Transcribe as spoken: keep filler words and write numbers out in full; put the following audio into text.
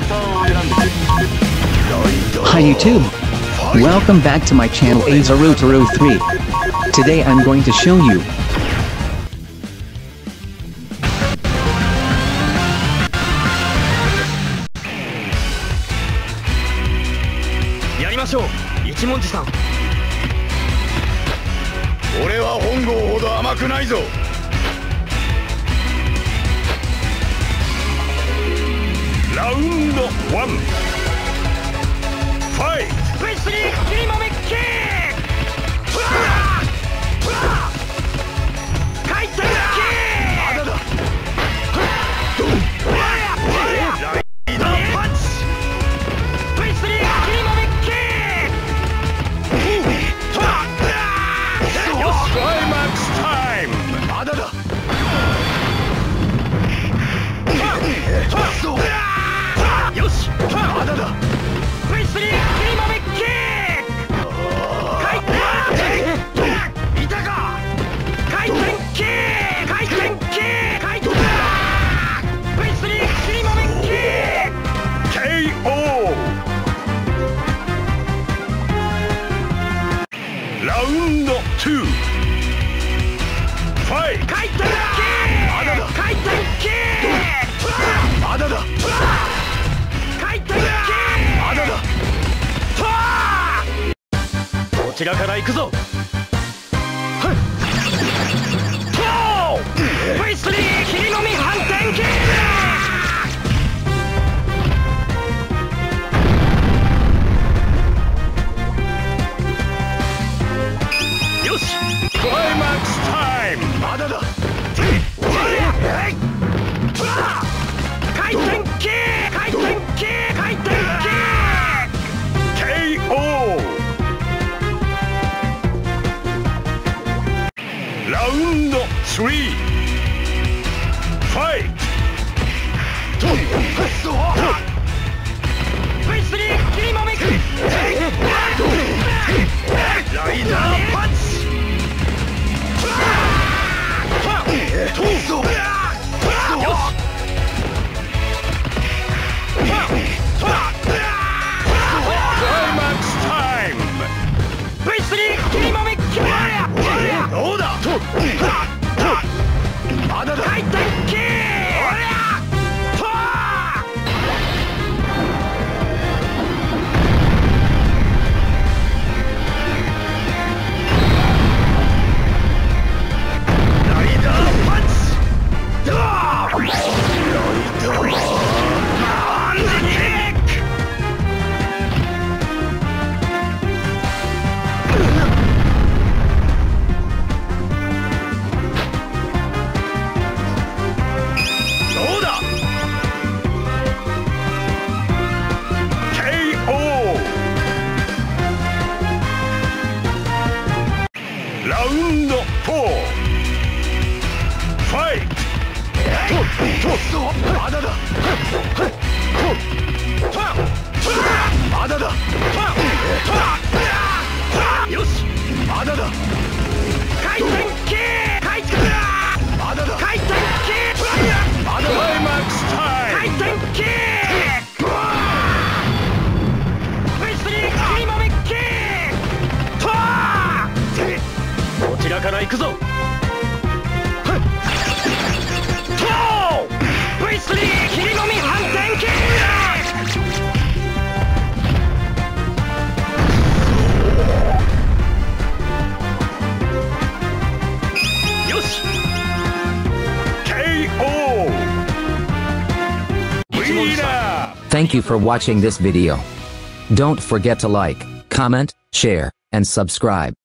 Hi YouTube! Welcome back to my channel Azarutaro three. Today I'm going to show you 一文字さん。俺は本郷ほど甘くないぞ。ラウンドワンファイト。 ブイスリー 切り豆キック。回転キック。まだだ。ドン。ライダーパンチ。 ブイスリー 切り豆キック。 Climax time! まだだ。よし、まだだ。ブイスリー 切り豆キック。回転。いたか。回転キック。回転キック。回転。ブイスリー 切り豆キック。ケーオー。ラウンドツー。 回転キック。まだだ。回転キック。まだだ。回転キック。まだだ。こちらから行くぞ。ブイスリー 切りのみ反転キック。よし。クライマックスタイム。 まだだ。回転キック。回転キック。回転キック。ケーオー。ラウンドスリーファイト。 ブイスリー 切り豆キック。ライダーパンチ。 ブイスリー 切り豆キック。どうだ。まだだ。回転キック。ラウンドフォーファイト。まだだ。まだだ。よし。まだだ。回転キック。回転。まだだ。回転キック。まだだ。クライマックスタイム。回転キック。ブイスリー 切り豆キック。こちらから行くぞ。ブイスリー 切りのみ反転キック。よし。ケーオー。 Thank you for watching this video. Don't forget to like, comment, share, and subscribe.